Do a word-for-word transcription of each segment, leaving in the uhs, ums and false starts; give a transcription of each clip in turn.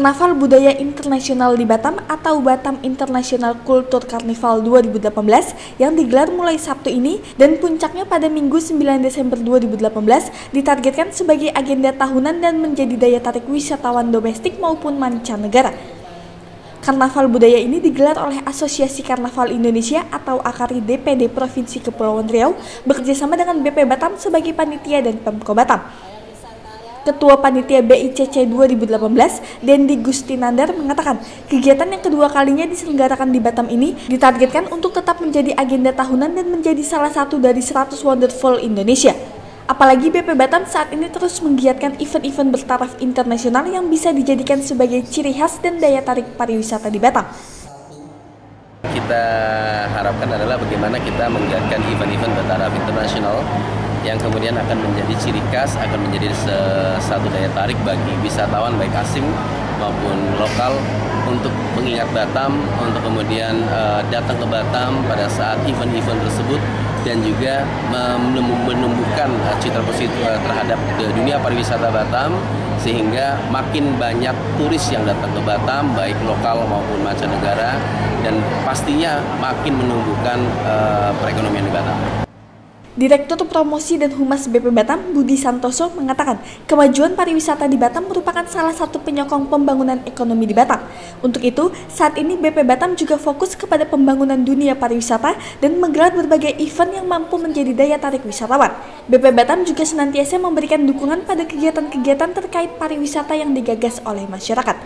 Karnaval Budaya Internasional di Batam atau Batam International Culture Carnival dua ribu delapan belas yang digelar mulai Sabtu ini dan puncaknya pada Minggu sembilan Desember dua ribu delapan belas ditargetkan sebagai agenda tahunan dan menjadi daya tarik wisatawan domestik maupun mancanegara. Karnaval budaya ini digelar oleh Asosiasi Karnaval Indonesia atau AKARI D P D Provinsi Kepulauan Riau bekerjasama dengan B P Batam sebagai panitia dan Pemko Batam. Ketua Panitia B I C C dua ribu delapan belas, Dendi Gustinandar mengatakan, kegiatan yang kedua kalinya diselenggarakan di Batam ini ditargetkan untuk tetap menjadi agenda tahunan dan menjadi salah satu dari seratus Wonderful Indonesia. Apalagi B P Batam saat ini terus menggiatkan event-event bertaraf internasional yang bisa dijadikan sebagai ciri khas dan daya tarik pariwisata di Batam. Kita harapkan adalah bagaimana kita menggiatkan event-event bertaraf internasional yang kemudian akan menjadi ciri khas, akan menjadi satu daya tarik bagi wisatawan baik asing maupun lokal untuk mengingat Batam, untuk kemudian uh, datang ke Batam pada saat event-event tersebut dan juga menumbuhkan uh, citra positif uh, terhadap uh, dunia pariwisata Batam sehingga makin banyak turis yang datang ke Batam baik lokal maupun mancanegara dan pastinya makin menumbuhkan uh, perekonomian di Batam. Direktur Promosi dan Humas B P Batam, Budi Santoso, mengatakan kemajuan pariwisata di Batam merupakan salah satu penyokong pembangunan ekonomi di Batam. Untuk itu, saat ini B P Batam juga fokus kepada pembangunan dunia pariwisata dan menggelar berbagai event yang mampu menjadi daya tarik wisatawan. B P Batam juga senantiasa memberikan dukungan pada kegiatan-kegiatan terkait pariwisata yang digagas oleh masyarakat.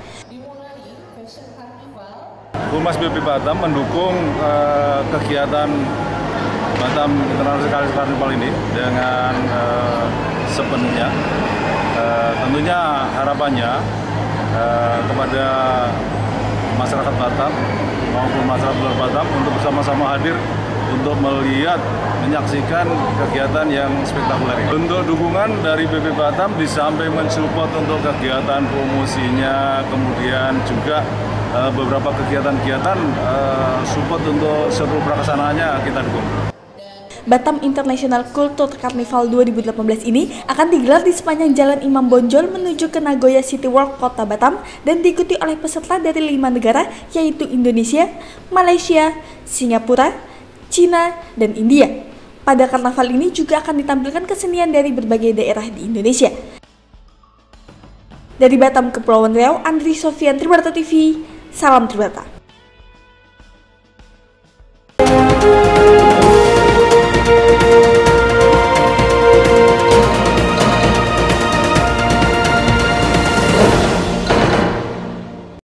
Humas B P Batam mendukung uh, kegiatan Batam International Carnival ini dengan uh, sepenuhnya. Uh, tentunya harapannya uh, kepada masyarakat Batam maupun masyarakat luar Batam untuk bersama-sama hadir untuk melihat, menyaksikan kegiatan yang spektakuler ini. Untuk dukungan dari B P Batam di samping mensupport untuk kegiatan promosinya, kemudian juga uh, beberapa kegiatan-kegiatan uh, support untuk seluruh pelaksanaannya kita dukung. Batam International Culture Carnival dua ribu delapan belas ini akan digelar di sepanjang Jalan Imam Bonjol menuju ke Nagoya City Walk, Kota Batam dan diikuti oleh peserta dari lima negara yaitu Indonesia, Malaysia, Singapura, Cina, dan India. Pada karnaval ini juga akan ditampilkan kesenian dari berbagai daerah di Indonesia. Dari Batam, Kepulauan Riau, Andri Sofian, Tribrata T V, salam Tribrata.